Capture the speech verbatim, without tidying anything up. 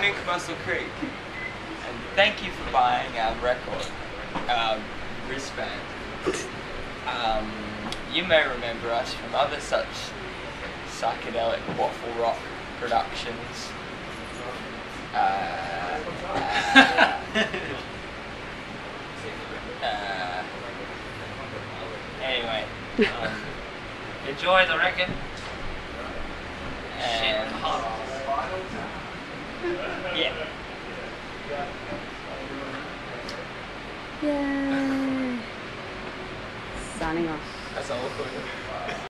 Mink Mussel Creek, and thank you for buying our record, um, wristband. Um, you may remember us from other such psychedelic waffle rock productions. Uh, uh, uh, anyway, um, Enjoy the record. and yeah. Yay. Signing off. That's all.